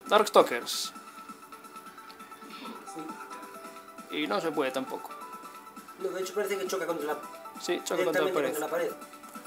Darkstalkers. Sí. Y no se puede tampoco. No, de hecho parece que choca contra la... Sí, choca contra la pared. Contra la pared.